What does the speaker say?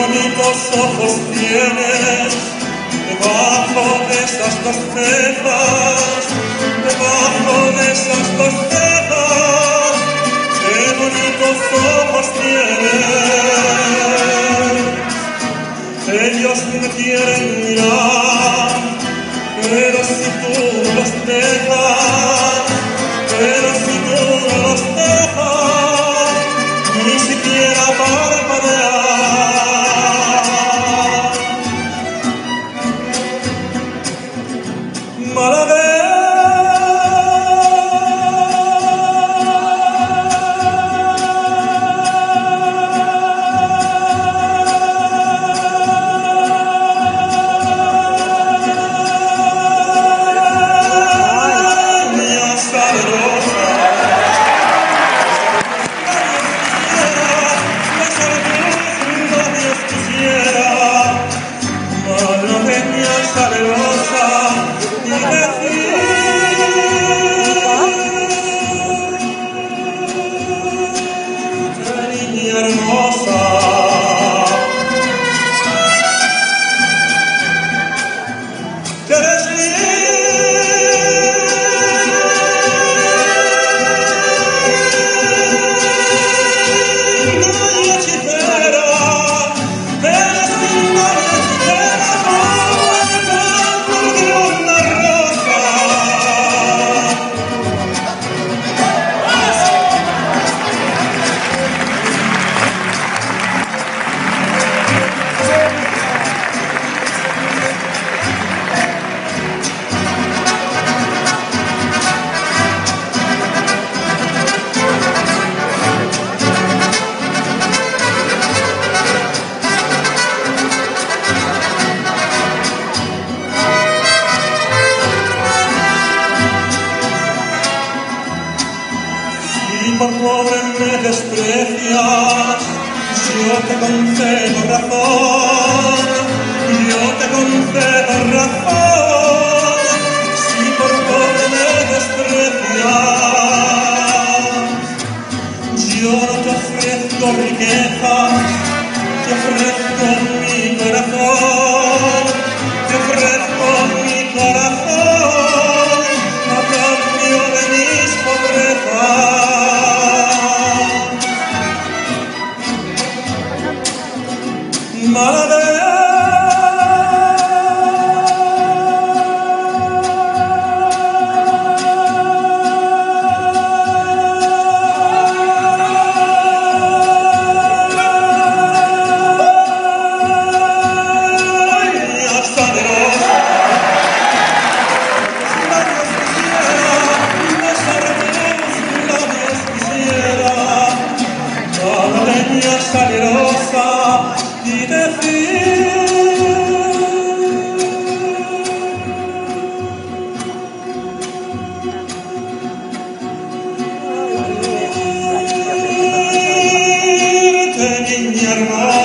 bonitos ojos tienes debajo de esas dos cejas, debajo de esas dos cejas, qué bonitos ojos tienes. Ellos me quieren mirar, pero si tú los dejas, pero si tú no los dejas, ni siquiera parpadear. Por pobre me desprecias, yo te concedo razón, yo te concedo razón. Si por pobre me desprecias, yo no te ofrezco riquezas, te ofrezco mi corazón, te ofrezco mi corazón, a cambio de mis pobrezas. Salerosa y decirte, niña hermosa.